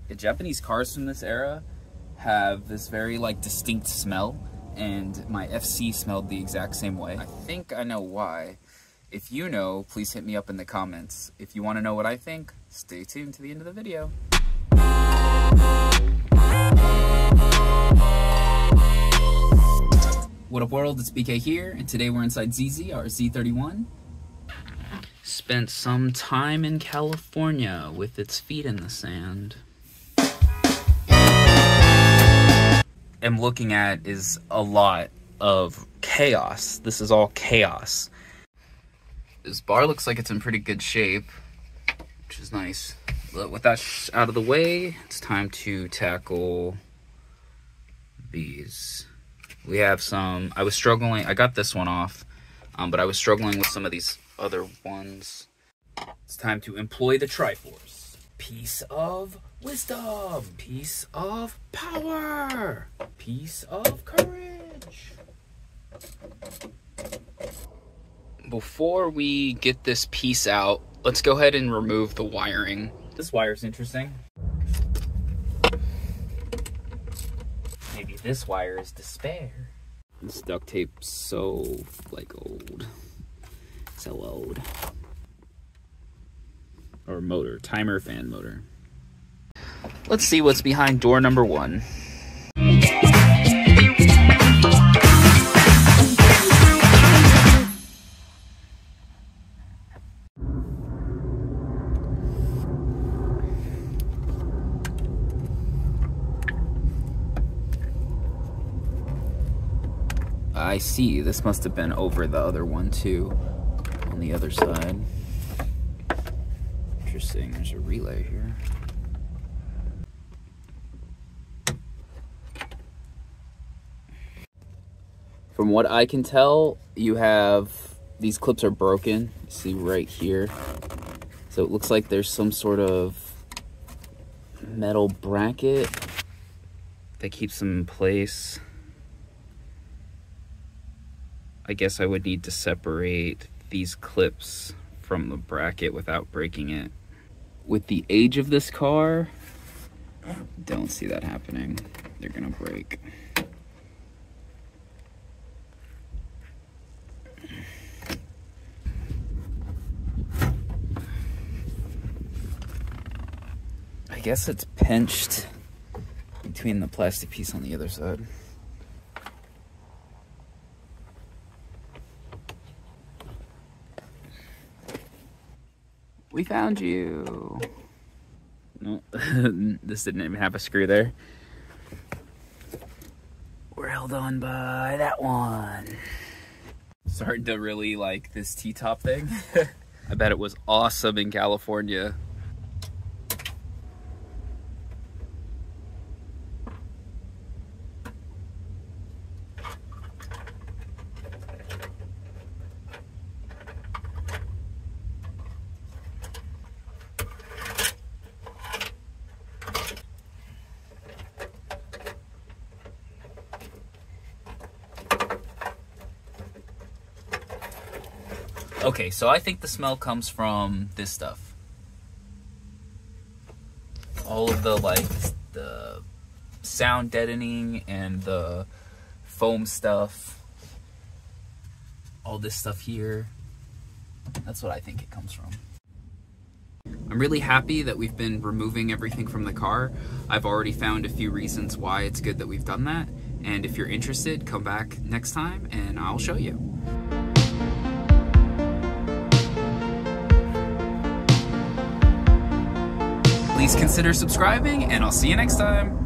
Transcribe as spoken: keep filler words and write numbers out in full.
The Japanese cars from this era have this very like distinct smell, and my F C smelled the exact same way. I think I know why. If you know, please hit me up in the comments. If you want to know what I think, stay tuned to the end of the video. What up world, it's B K here, and today we're inside Z Z, our Z thirty-one. Spent some time in California with its feet in the sand. I'm looking at is a lot of chaos. This is all chaos. This bar looks like it's in pretty good shape, which is nice. But with that out of the way, it's time to tackle these. We have some, I was struggling, I got this one off, um, but I was struggling with some of these other ones. It's time to employ the Triforce. Piece of wisdom, piece of power, piece of courage. Before we get this piece out, let's go ahead and remove the wiring. This wire's interesting. Maybe this wire is despair. This duct tape's so, like, old. So old. Or motor, timer fan motor. Let's see what's behind door number one. I see, this must have been over the other one too, on the other side. Interesting, there's a relay here. From what I can tell, you have, these clips are broken, you see right here. So it looks like there's some sort of metal bracket that keeps them in place. I guess I would need to separate these clips from the bracket without breaking it. With the age of this car, don't see that happening. They're gonna break. I guess it's pinched between the plastic piece on the other side. We found you. No, this didn't even have a screw there. We're held on by that one. Starting to really like this T-top thing. I bet it was awesome in California. Okay, so I think the smell comes from this stuff. All of the, like, the sound deadening and the foam stuff. All this stuff here. That's what I think it comes from. I'm really happy that we've been removing everything from the car. I've already found a few reasons why it's good that we've done that. And if you're interested, come back next time and I'll show you. Please consider subscribing, and I'll see you next time.